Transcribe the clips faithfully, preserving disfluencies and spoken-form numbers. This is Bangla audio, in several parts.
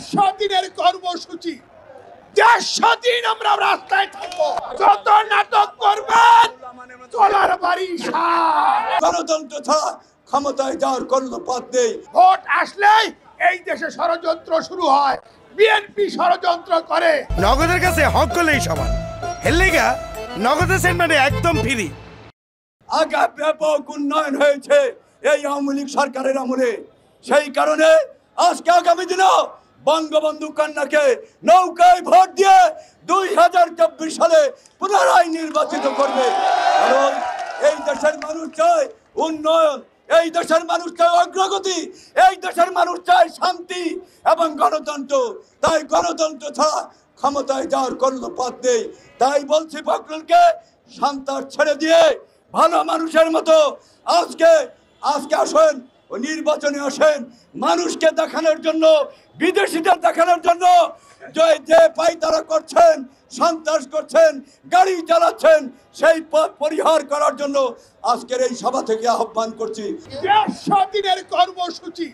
দেড়শো দিনের কর্মসূচি, দেড়শো দিন আমরা রাস্তায় থাকবো। যত নাটক করবেন চলার বাড়ি সার। গণতন্ত্র ছাড়া ক্ষমতায় যাওয়ার কোনো পথ নেই। ভোট আসলেই এই দেশে ষড়যন্ত্র শুরু হয়, বিএনপি ষড়যন্ত্র করে। নগদের কাছে হক করলেই সমান, হেললেগা নগদের সেন্টারে একদম ফ্রি। আগে ব্যাপক উন্নয়ন হয়েছে এই আওয়ামী লীগ সরকারের আমলে, সেই কারণে আজকে আগামী দিনেও বঙ্গবন্ধু কন্যাকে নৌকায় ভোট দিয়ে দুই হাজার চব্বিশ সালে পুনরায় নির্বাচিত করবে। কারণ এই দেশের মানুষ চায় উন্নয়ন, এই দেশের মানুষ চায় অগ্রগতি, এই দেশের মানুষ চায় শান্তি এবং গণতন্ত্র। তাই গণতন্ত্র ছাড়া ক্ষমতায় যাওয়ার কোনো পথ নেই। তাই বলছি ফখরুলকে সন্ত্রাস ছেড়ে দিয়ে ভালো মানুষের মতো আজকে আজকে আসেন, ও নির্বাচনে আসেন, মানুষকে দেখানোর জন্য, বিদেশিদের দেখানোর জন্য যে যে পায়তারা করছেন, সন্ত্রাস করছেন, গাড়ি চালাচ্ছেন, সেই পথ পরিহার করার জন্য আজকের এই সভা থেকে আহ্বান করছি। দেড়শো দিনের কর্মসূচি,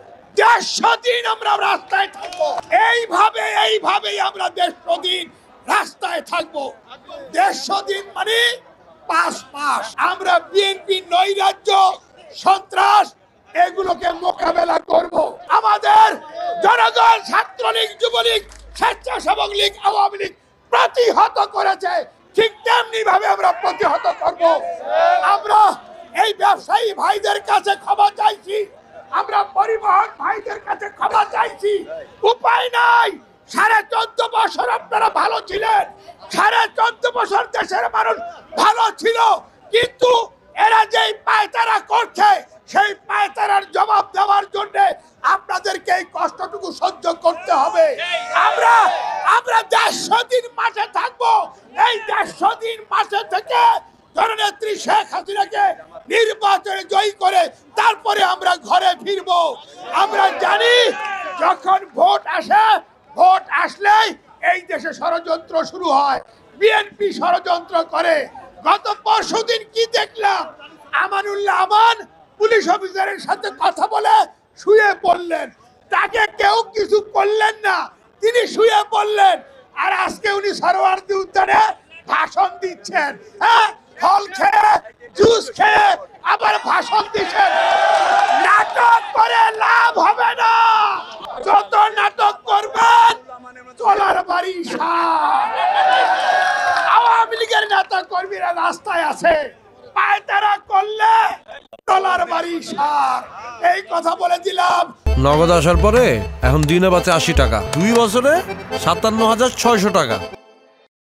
দেড়শো দিন আমরা রাস্তায় থাকবো। এইভাবে এইভাবেই আমরা দেড়শো দিন রাস্তায় থাকবো। দেড়শো দিন মানে পাঁচ মাস আমরা বিএনপি নৈরাজ্য, সন্ত্রাস এগুলোকে মোকাবেলা করব। আমাদের জনগণ ছাত্রলীগ, যুবলীগ, স্বেচ্ছাসেবক লীগ, আওয়ামী লীগ প্রতিহত করেছে, ঠিক তেমনি ভাবে আমরা প্রতিহত করব। আমরা এই ব্যবসায়ী ভাইদের কাছে ক্ষমা চাইছি, আমরা পরিবহন ভাইদের কাছে ক্ষমা চাইছি। উপায় নাই, সাড়ে চোদ্দ বছর আপনারা ভালো ছিলেন, সাড়ে চোদ্দ বছর দেশের মানুষ ভালো ছিল, কিন্তু এরা যেই পায়তারা করছে সেই পায়তারার জবাব দেওয়ার জন্য আপনাদেরকে এই কষ্টটুকু সহ্য করতে হবে। আমরা আমরা দেড়শো দিন মাঠে থাকবো। এই দেড়শো দিন মাঠে থেকে জননেত্রী শেখ হাসিনাকে নির্বাচনে জয়ী করে তারপরে আমরা ঘরে ফিরবো। আমরা জানি যখন ভোট আসে, ভোট আসলেই এই দেশে ষড়যন্ত্র শুরু হয়, বিএনপি ষড়যন্ত্র করে। গত পরশুদিন কি দেখলাম, আমানুল্লাহ আমান পুলিশ অফিসারের সাথে কথা বলে শুয়ে পড়লেন, তাকে কেউ কিছু করলেন না, তিনি শুয়ে পড়লেন। আর আজকে উনি সরোয়ার্দী উদ্যানে ভাষণ দিচ্ছেন, হ্যাঁ, ফল খেয়ে জুস খেয়ে আবার ভাষণ দিচ্ছেন। নাটক করে লাভ হবে না, যত নাটক করবেন চলার বাড়ি সার। আওয়ামী লীগের নেতা কর্মীরা রাস্তায় আছে, পায়তারা করলে চলার বাড়ি সার। এই কথা বলে দিলাম। নগদ আসার পরে এখন দিনে বাঁচে আশি টাকা, দুই বছরে সাতান্ন হাজার ছয়শো টাকা।